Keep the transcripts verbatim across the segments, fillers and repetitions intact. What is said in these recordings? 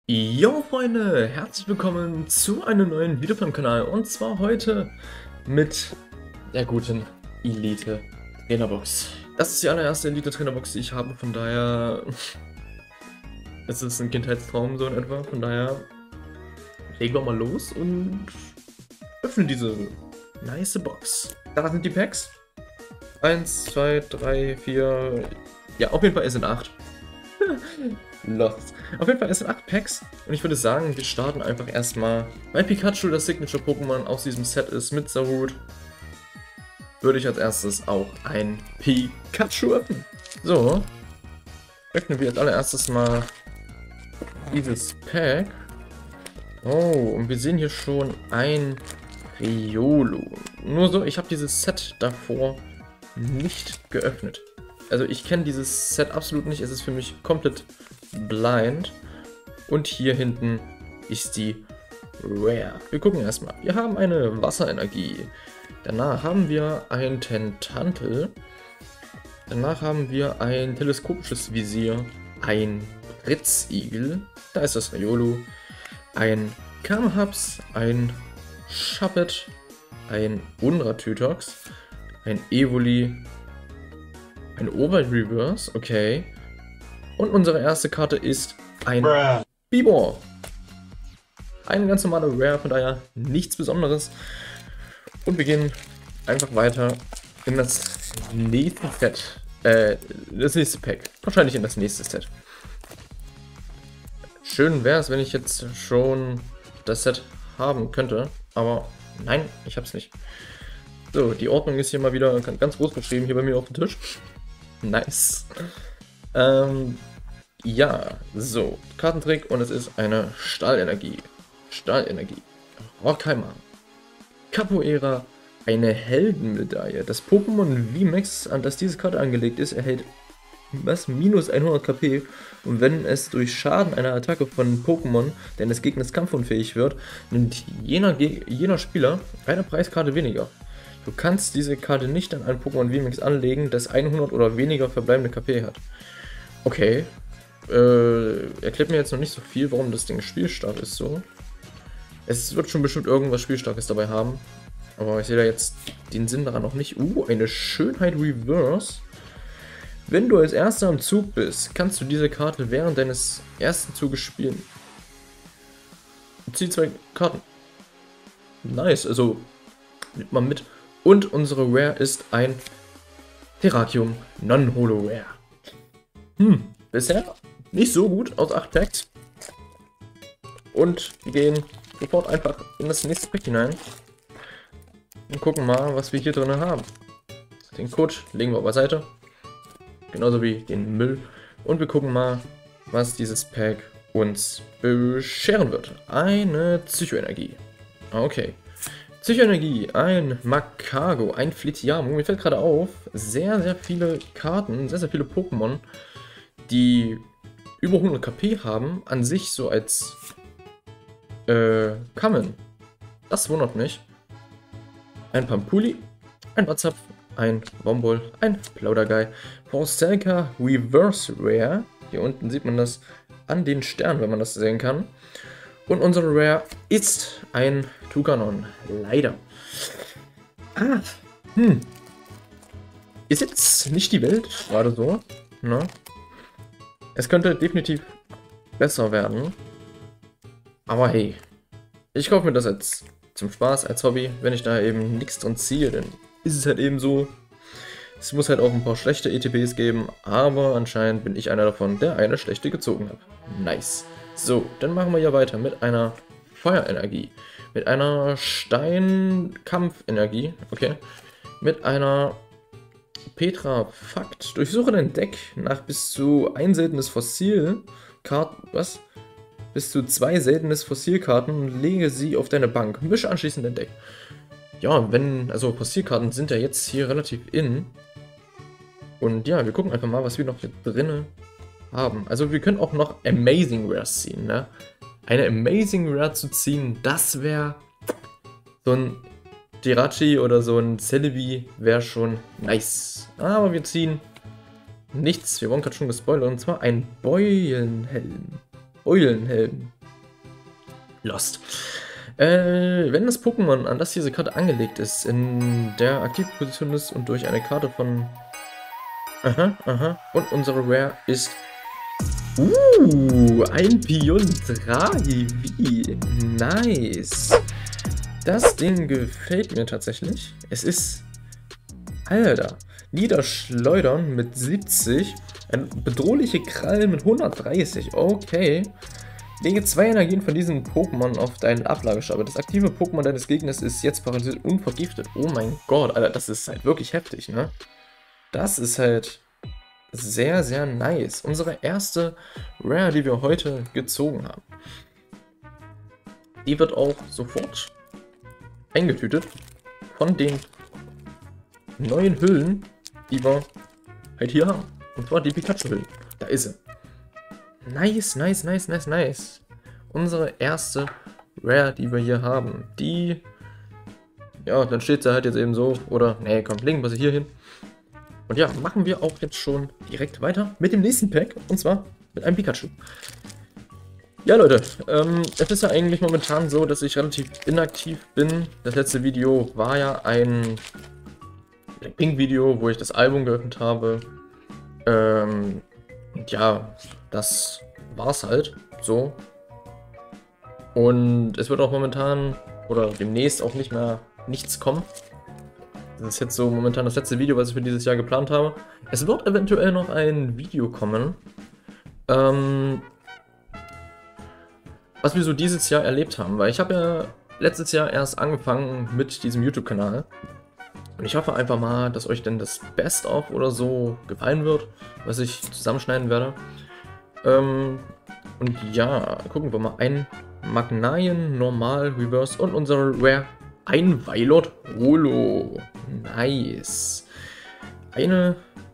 Jo Freunde, herzlich willkommen zu einem neuen Video beim Kanal und zwar heute mit der guten Elite Trainerbox. Das ist die allererste Elite Trainerbox, die ich habe, von daher es ist ein Kindheitstraum so in etwa, von daher legen wir mal los und öffnen diese nice Box. Da sind die Packs. eins, zwei, drei, vier, ja auf jeden Fall es sind acht. Lost. Auf jeden Fall, es sind acht Packs und ich würde sagen, wir starten einfach erstmal, weil Pikachu das Signature-Pokémon aus diesem Set ist mit Zarude, würde ich als erstes auch ein Pikachu öffnen. So, öffnen wir als allererstes mal dieses Pack. Oh, und wir sehen hier schon ein Riolu. Nur so, ich habe dieses Set davor nicht geöffnet. Also ich kenne dieses Set absolut nicht, es ist für mich komplett blind. Und hier hinten ist die Rare. Wir gucken erstmal. Wir haben eine Wasserenergie. Danach haben wir ein Tentantel. Danach haben wir ein teleskopisches Visier. Ein Ritzigel. Da ist das Riolu. Ein Kamhaps. Ein Shuppet. Ein Unratütox. Ein Evoli. Ein Overall Reverse, okay. Und unsere erste Karte ist ein Bibor. Eine ganz normale Rare, von daher nichts Besonderes. Und wir gehen einfach weiter in das nächste Set. Äh, das nächste Pack. Wahrscheinlich in das nächste Set. Schön wäre es, wenn ich jetzt schon das Set haben könnte. Aber nein, ich habe es nicht. So, die Ordnung ist hier mal wieder ganz groß geschrieben, hier bei mir auf dem Tisch. Nice. Ähm, ja, so, Kartentrick und es ist eine Stahlenergie. Stahlenergie. Rockheimer. Capoeira. Eine Heldenmedaille. Das Pokémon V MAX, an das diese Karte angelegt ist, erhält was? Minus hundert K P und wenn es durch Schaden einer Attacke von Pokémon, denn des Gegners kampfunfähig wird, nimmt jener, jener Spieler eine Preiskarte weniger. Du kannst diese Karte nicht an ein Pokémon V MAX anlegen, das hundert oder weniger verbleibende K P hat. Okay. Äh, erklärt mir jetzt noch nicht so viel, warum das Ding spielstark ist so. Es wird schon bestimmt irgendwas Spielstarkes dabei haben. Aber ich sehe da jetzt den Sinn daran noch nicht. Uh, eine Schönheit Reverse. Wenn du als Erster am Zug bist, kannst du diese Karte während deines ersten Zuges spielen. Zieh zwei Karten. Nice, also nimmt man mit. Und unsere Rare ist ein Terrakium Non-Holo Rare. Hm, bisher nicht so gut aus acht Packs. Und wir gehen sofort einfach in das nächste Pack hinein. Und gucken mal, was wir hier drin haben. Den Code legen wir beiseite. Genauso wie den Müll. Und wir gucken mal, was dieses Pack uns bescheren wird. Eine Psychoenergie. Okay. Psychoenergie, ein Makago, ein Flitiamo. Mir fällt gerade auf, sehr, sehr viele Karten, sehr, sehr viele Pokémon, die über hundert K P haben, an sich so als äh, Kamen. Das wundert mich. Ein Pampuli, ein Watzapf, ein Wombol, ein Plauderguy, Forstelka Reverse Rare. Hier unten sieht man das an den Sternen, wenn man das sehen kann. Und unsere Rare ist ein Tukanon. Leider. Ah, hm. Ist jetzt nicht die Welt, gerade so. Ne? Es könnte definitiv besser werden. Aber hey, ich kaufe mir das jetzt zum Spaß, als Hobby. Wenn ich da eben nichts dran ziehe, dann ist es halt eben so. Es muss halt auch ein paar schlechte E T Bs geben, aber anscheinend bin ich einer davon, der eine schlechte gezogen hat. Nice. So, dann machen wir hier weiter mit einer Feuerenergie, mit einer Steinkampfenergie, okay, mit einer Petra Fakt. Durchsuche dein Deck nach bis zu ein seltenes Fossilkarten, was? Bis zu zwei seltenes Fossilkarten und lege sie auf deine Bank. Mische anschließend dein Deck. Ja, wenn, also Fossilkarten sind ja jetzt hier relativ in. Und ja, wir gucken einfach mal, was wir noch hier drinnen haben. Also wir können auch noch Amazing Rares ziehen, ne? Eine Amazing Rare zu ziehen, das wäre so ein Jirachi oder so ein Celebi wäre schon nice. Aber wir ziehen nichts. Wir wurden gerade schon gespoilert. Und zwar ein Beulenhelm. Eulenhelm. Lost. Äh, wenn das Pokémon, an das diese Karte angelegt ist, in der aktiven Position ist und durch eine Karte von... Aha, aha. Und unsere Rare ist... Uh, ein Piondragi. Nice. Das Ding gefällt mir tatsächlich. Es ist... Alter. Niederschleudern mit siebzig. Ein bedrohliche Krallen mit hundertdreißig. Okay. Lege zwei Energien von diesem Pokémon auf deinen Ablagestapel. Das aktive Pokémon deines Gegners ist jetzt paralysiert und vergiftet. Oh mein Gott, Alter, das ist halt wirklich heftig, ne? Das ist halt sehr, sehr nice. Unsere erste Rare, die wir heute gezogen haben. Die wird auch sofort eingetütet von den neuen Hüllen, die wir halt hier haben. Und zwar die Pikachu-Hüllen. Da ist sie. Nice, nice, nice, nice, nice. Unsere erste Rare, die wir hier haben. Die... Ja, dann steht sie halt jetzt eben so. Oder, nee, komm, legen wir sie hier hin. Und ja, machen wir auch jetzt schon direkt weiter mit dem nächsten Pack. Und zwar mit einem Pikachu. Ja, Leute, ähm, es ist ja eigentlich momentan so, dass ich relativ inaktiv bin. Das letzte Video war ja ein Blackpink-Video, wo ich das Album geöffnet habe. Ähm... Und ja, das war's halt so. Und es wird auch momentan oder demnächst auch nicht mehr nichts kommen. Das ist jetzt so momentan das letzte Video, was ich für dieses Jahr geplant habe. Es wird eventuell noch ein Video kommen, ähm, was wir so dieses Jahr erlebt haben. Weil ich habe ja letztes Jahr erst angefangen mit diesem YouTube-Kanal. Und ich hoffe einfach mal, dass euch denn das Best-of oder so gefallen wird, was ich zusammenschneiden werde. Ähm, und ja, gucken wir mal. Ein Magnaien, Normal, Reverse und unsere Rare. Ein Weilord Holo. Nice. Eine,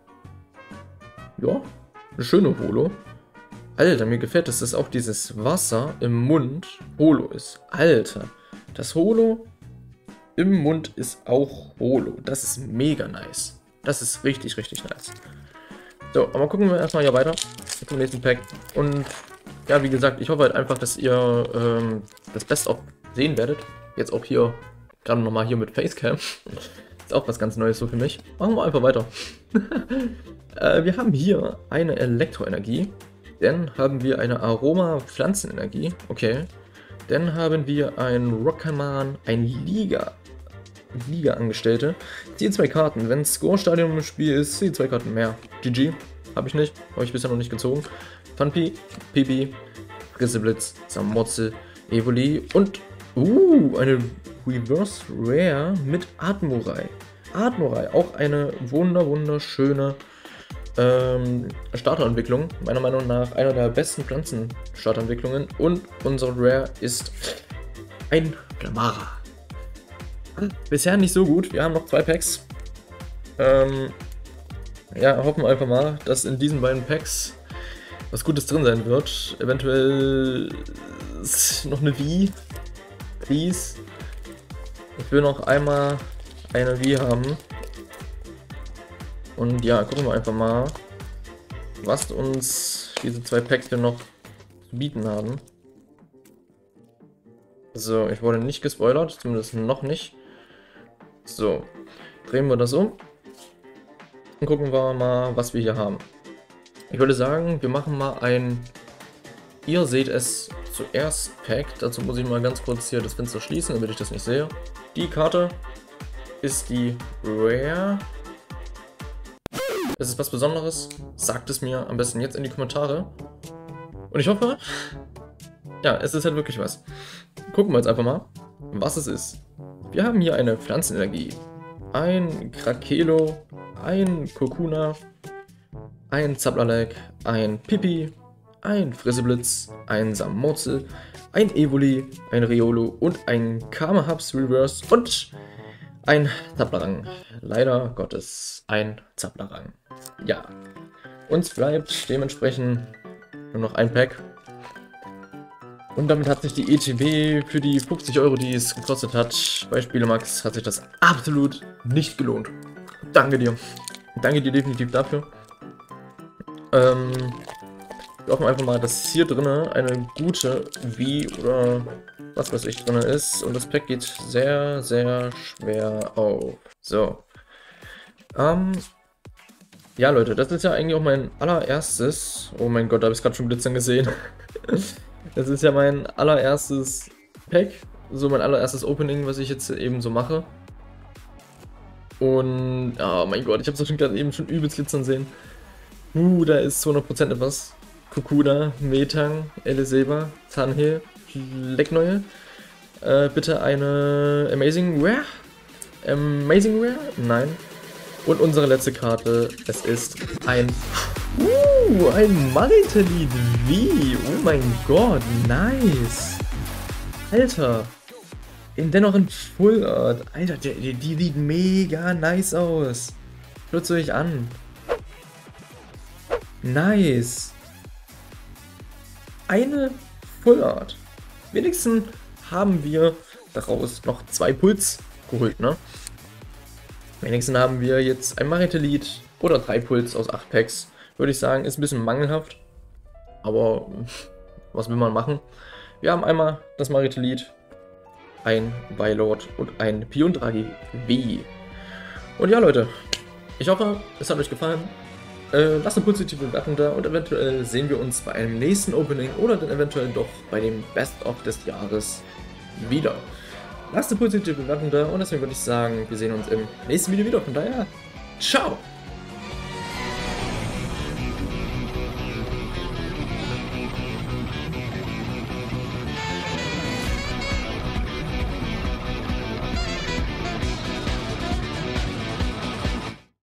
ja, eine schöne Holo. Alter, mir gefällt es, dass auch dieses Wasser im Mund Holo ist. Alter, das Holo im Mund ist auch Holo. Das ist mega nice. Das ist richtig, richtig nice. So, aber gucken wir erstmal hier weiter zum nächsten Pack. Und ja, wie gesagt, ich hoffe halt einfach, dass ihr ähm, das Best of sehen werdet. Jetzt auch hier, gerade nochmal hier mit Facecam. Ist auch was ganz Neues so für mich. Machen wir einfach weiter. äh, wir haben hier eine Elektroenergie. Dann haben wir eine Aroma-Pflanzenenergie. Okay. Dann haben wir ein Rockaman, ein Liga. Liga-Angestellte. Ziehe zwei Karten. Wenn Score-Stadium im Spiel ist, ziehe zwei Karten mehr. G G. Habe ich nicht. Habe ich bisher noch nicht gezogen. Funpi, Pipi, Frisseblitz, Samotze, Evoli und uh, eine Reverse Rare mit Atmurai. Atmurai, auch eine wunder wunderschöne ähm, Starterentwicklung. Meiner Meinung nach einer der besten Pflanzen-Starterentwicklungen. Und unsere Rare ist ein Glamara. Bisher nicht so gut. Wir haben noch zwei Packs. Ähm, ja, hoffen wir einfach mal, dass in diesen beiden Packs was Gutes drin sein wird. Eventuell noch eine Wii. Please. Ich will noch einmal eine Wii haben. Und ja, gucken wir einfach mal, was uns diese zwei Packs hier noch zu bieten haben. So, ich wurde nicht gespoilert, zumindest noch nicht. So, drehen wir das um und gucken wir mal, was wir hier haben. Ich würde sagen, wir machen mal ein, ihr seht es zuerst Pack. Dazu muss ich mal ganz kurz hier das Fenster schließen, damit ich das nicht sehe. Die Karte ist die Rare. Ist es was Besonderes? Sagt es mir am besten jetzt in die Kommentare. Und ich hoffe, ja, es ist halt wirklich was. Gucken wir jetzt einfach mal, was es ist. Wir haben hier eine Pflanzenenergie, ein Krakelo, ein Kokuna, ein Zablalek, ein Pipi, ein Frisseblitz, ein Samotze, ein Evoli, ein Riolo und ein Kamahubs Reverse und ein Zablarang. Leider Gottes ein Zablarang. Ja, uns bleibt dementsprechend nur noch ein Pack. Und damit hat sich die E T B für die fünfzig Euro, die es gekostet hat, bei Spielemax, hat sich das absolut nicht gelohnt. Danke dir. Danke dir definitiv dafür. Ähm, Wir hoffen einfach mal, dass hier drinne eine gute V oder was weiß ich drinne ist. Und das Pack geht sehr, sehr schwer auf. So. Ähm. Ja, Leute, das ist ja eigentlich auch mein allererstes. Oh mein Gott, da habe ich gerade schon Blitzern gesehen. Das ist ja mein allererstes Pack. So mein allererstes Opening, was ich jetzt eben so mache. Und, oh mein Gott, ich habe es schon gerade eben schon übelst glitzern sehen. Uh, da ist zu hundert Prozent etwas. Kukuda, Metang, Eliseba, Tanhe, Leckneue. Äh, bitte eine Amazing Rare? Amazing Rare? Nein. Und unsere letzte Karte, es ist ein... Uh, ein Maritelid V. Oh mein Gott, nice. Alter. Dennoch in Full Art. Alter, die, die sieht mega nice aus. Schaut euch an. Nice. Eine Full Art. Wenigstens haben wir daraus noch zwei Puls geholt, ne? Wenigstens haben wir jetzt ein Maritelid oder drei Puls aus acht Packs. Würde ich sagen, ist ein bisschen mangelhaft. Aber was will man machen? Wir haben einmal das Maritelid, ein Bylord und ein Piondragi V. Und ja, Leute, ich hoffe, es hat euch gefallen. Äh, lasst eine positive Bewertung da und eventuell sehen wir uns bei einem nächsten Opening oder dann eventuell doch bei dem Best-of des Jahres wieder. Lasst eine positive Bewertung da und deswegen würde ich sagen, wir sehen uns im nächsten Video wieder. Von daher, ciao!